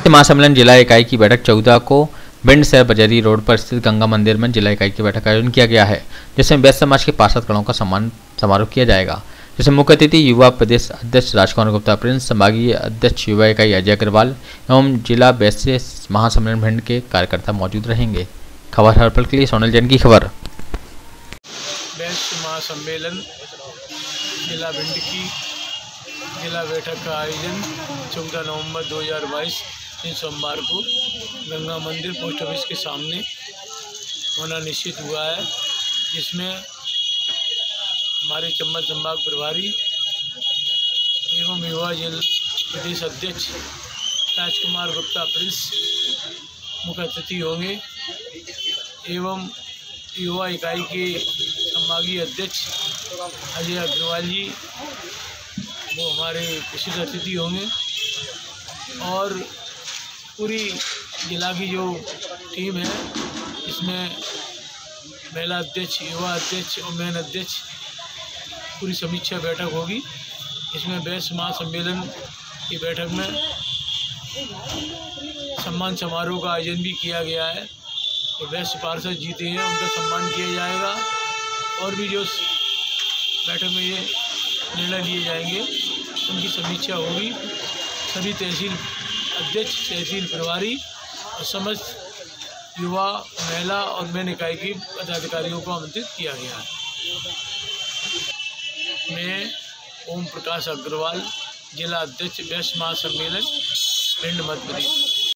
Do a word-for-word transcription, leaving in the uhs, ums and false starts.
व्यस्त महासम्मेलन जिला इकाई की बैठक चौदह को भिंड शहर बजरी रोड पर स्थित गंगा मंदिर में जिला इकाई की बैठक का आयोजन किया गया है, जिसमें व्यस्त समाज के पार्षद गणों का सम्मान समारोह किया जाएगा, जिसमें मुख्य अतिथि युवा प्रदेश अध्यक्ष राजकुमार गुप्ता प्रिंस, संभागीय अध्यक्ष युवा इकाई अजय अग्रवाल एवं जिला व्यस्त महासम्मेलन भिंड के कार्यकर्ता मौजूद रहेंगे। खबर हर्पल के लिए सोनल जैन की खबर। व्यस्त महासम्मेलन जिला भिंड की जिला बैठक का आयोजन चौदह नवंबर दो हज़ार बाईस दिन सोमवार को गंगा मंदिर पोस्ट ऑफिस के सामने होना निश्चित हुआ है, जिसमें हमारे चंबल संभाग प्रभारी एवं युवा जिला प्रदेश अध्यक्ष राजकुमार गुप्ता प्रिंस मुख्य अतिथि होंगे एवं युवा इकाई के संभागीय अध्यक्ष अजय अग्रवाल जी वो हमारे विशिष्ट अतिथि होंगे और पूरी जिला की जो टीम है इसमें महिला अध्यक्ष, युवा अध्यक्ष और मेन अध्यक्ष पूरी समीक्षा बैठक होगी। इसमें व्यस्त महासम्मेलन की बैठक में सम्मान समारोह का आयोजन भी किया गया है। तो व्यस्त पार्षद जीते हैं उनका सम्मान किया जाएगा और भी जो बैठक में ये निर्णय लिए जाएंगे उनकी समीक्षा होगी। सभी तहसील अध्यक्ष, तहसील प्रभारी और समस्त युवा, महिला और मेन इकाई के पदाधिकारियों को आमंत्रित किया गया है। मैं ओम प्रकाश अग्रवाल, जिला अध्यक्ष व्यस्त महासम्मेलन भिंड मध्य प्रदेश।